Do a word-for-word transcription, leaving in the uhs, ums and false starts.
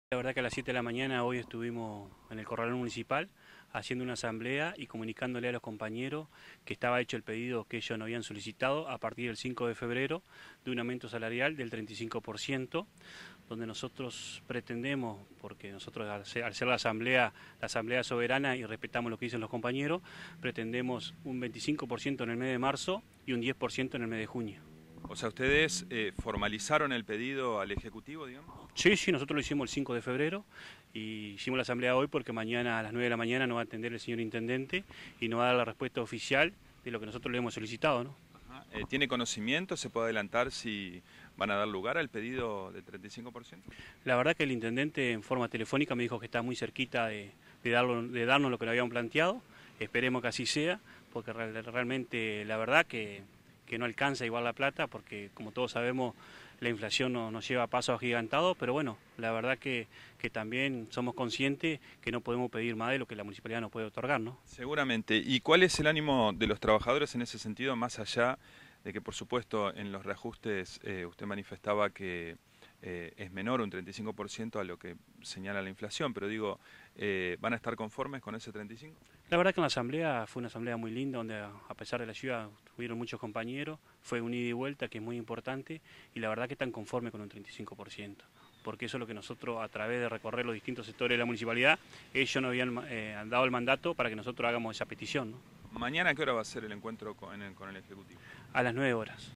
La verdad que a las siete de la mañana hoy estuvimos en el Corralón Municipal haciendo una asamblea y comunicándole a los compañeros que estaba hecho el pedido que ellos nos habían solicitado a partir del cinco de febrero de un aumento salarial del treinta y cinco por ciento, donde nosotros pretendemos, porque nosotros al ser, al ser la asamblea, la asamblea soberana y respetamos lo que dicen los compañeros, pretendemos un veinticinco por ciento en el mes de marzo y un diez por ciento en el mes de junio. O sea, ¿ustedes eh, formalizaron el pedido al Ejecutivo, digamos? Sí, sí, nosotros lo hicimos el cinco de febrero y hicimos la asamblea hoy porque mañana a las nueve de la mañana nos va a atender el señor intendente y nos va a dar la respuesta oficial de lo que nosotros le hemos solicitado, ¿no? Ajá. Eh, ¿tiene conocimiento? ¿Se puede adelantar si van a dar lugar al pedido del treinta y cinco por ciento? La verdad que el intendente en forma telefónica me dijo que está muy cerquita de, de, darlo, de darnos lo que le habían planteado. Esperemos que así sea, porque real, realmente la verdad que, que no alcanza igual la plata, porque como todos sabemos la inflación no, nos lleva a pasos agigantados, pero bueno, la verdad que, que también somos conscientes que no podemos pedir más de lo que la municipalidad nos puede otorgar, ¿no? Seguramente. ¿Y cuál es el ánimo de los trabajadores en ese sentido, más allá de que, por supuesto, en los reajustes eh, usted manifestaba que eh, es menor un treinta y cinco por ciento a lo que señala la inflación, pero digo, eh, ¿van a estar conformes con ese treinta y cinco por ciento? La verdad que en la asamblea fue una asamblea muy linda, donde a pesar de la lluvia tuvieron muchos compañeros, fue un ida y vuelta que es muy importante y la verdad que están conformes con un treinta y cinco por ciento, porque eso es lo que nosotros a través de recorrer los distintos sectores de la municipalidad, ellos nos habían eh, dado el mandato para que nosotros hagamos esa petición, ¿no? ¿Mañana a qué hora va a ser el encuentro con el, con el Ejecutivo? A las nueve horas.